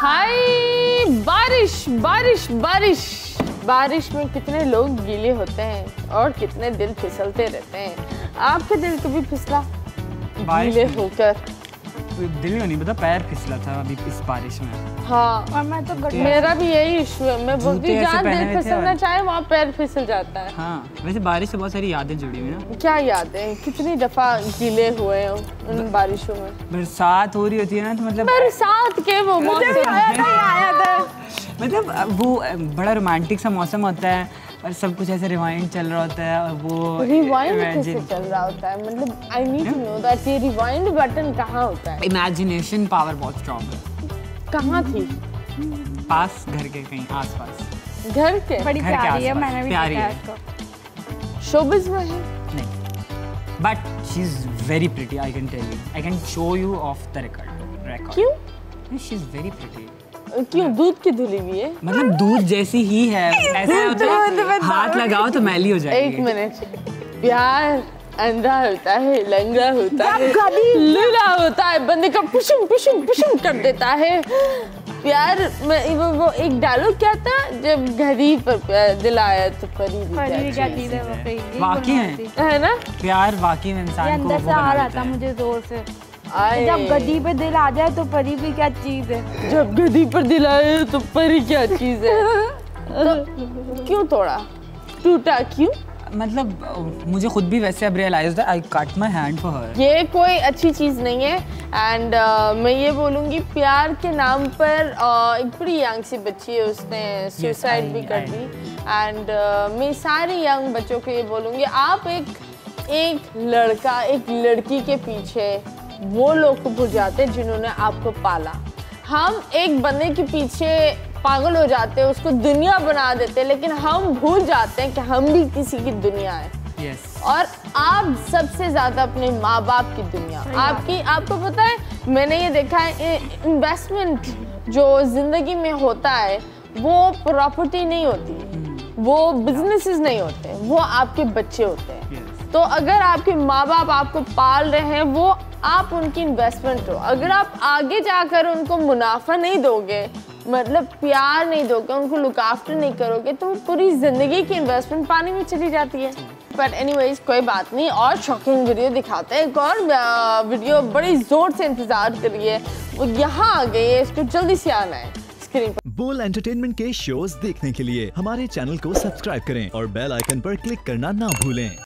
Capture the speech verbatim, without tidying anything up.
हाय बारिश बारिश बारिश बारिश में कितने लोग गीले होते हैं और कितने दिल फिसलते रहते हैं। आपका दिल कभी फिसला गीले होकर? दिल नहीं पता, पैर फिसला था अभी इस बारिश में। हाँ, और मैं तो मेरा भी यही इशू है, मैं बोलती हूँ जहाँ दिल फिसलना चाहे वहाँ पैर फिसल जाता है। हाँ, वैसे बारिश से बहुत सारी यादें जुड़ी हुई ना। क्या यादें? कितनी दफा गीले हुए हैं उन बारिशों में। बरसात हो रही होती है ना, तो मतलब बरसात के वो मौसम आया था आया था मतलब वो बड़ा रोमांटिक सा मौसम होता है और सब कुछ ऐसे रिवाइंड चल रहा होता है और वो रिवाइंड कैसे चल रहा होता है? मतलब I need to know that ये रिवाइंड बटन कहाँ होता है? इमेजिनेशन पावर बहुत स्ट्रांग है। कहाँ थी? पास घर के कहीं आसपास। घर के? बड़ी घर प्यारी के है, मैंने भी प्यारी देखा है इसको। शोबिज़ में है? नहीं, but she is very pretty, I can tell you, I can show you off the record record क्यों? She is very pretty. क्यों? दूध की धुली हुई है? मतलब दूध जैसी ही है, ऐसा होता है हाथ लगाओ तो मैली हो जाएगी। एक मिनट, प्यार अंधा होता है, लंगड़ा होता है, लूला होता है, बंदे का पुशुम पुशुम पुशुम कर देता है। प्यार में वो, वो एक डायलॉग क्या था, जब घड़ी पर प्यार दिल आया तो परी भी क्या चीज़ है। वाकई है, है ना? प्यार वाकई में इंसान को वो अंदर से आ रहा था है। मुझे जोर से। जब गद्दी पे दिल आ जाए तो परी भी क्या चीज है। जब गद्दी पर दिल आए तो परी क्या चीज है। तो क्यों तोड़ा? टूटा क्यों? मतलब मुझे खुद भी वैसे अब realise I cut my hand for her. ये कोई अच्छी चीज़ नहीं है। एंड uh, मैं ये बोलूँगी प्यार के नाम पर uh, एक बड़ी यंग सी बच्ची है, उसने सुसाइड भी कर दी। एंड uh, मैं सारे यंग बच्चों को ये बोलूँगी, आप एक एक लड़का एक लड़की के पीछे वो लोग को भूल जाते हैं जिन्होंने आपको पाला। हम एक बंदे के पीछे पागल हो जाते हैं, उसको दुनिया बना देते हैं, लेकिन हम भूल जाते हैं कि हम भी किसी की दुनिया है। yes. और आप सबसे ज्यादा अपने माँ बाप की दुनिया। आपकी आपको पता है, मैंने ये देखा है, इन्वेस्टमेंट जो जिंदगी में होता है वो प्रॉपर्टी नहीं होती, वो बिजनेसेस नहीं होते, वो आपके बच्चे होते हैं। yes. तो अगर आपके माँ बाप आपको पाल रहे हैं, वो आप उनकी इन्वेस्टमेंट हो। अगर आप आगे जाकर उनको मुनाफा नहीं दोगे, मतलब प्यार नहीं दोगे, उनको लुक आफ्टर नहीं करोगे, तो पूरी जिंदगी की इन्वेस्टमेंट पानी में चली जाती है। बट एनीवेज कोई बात नहीं, और शॉकिंग वीडियो दिखाते हैं। एक और वीडियो बड़ी जोर से इंतजार करिए, वो यहाँ आ गई है, इसको जल्दी से आना है स्क्रीन पर। बोल एंटरटेनमेंट के शोज देखने के लिए हमारे चैनल को सब्सक्राइब करें और बेल आइकन पर क्लिक करना ना भूलें।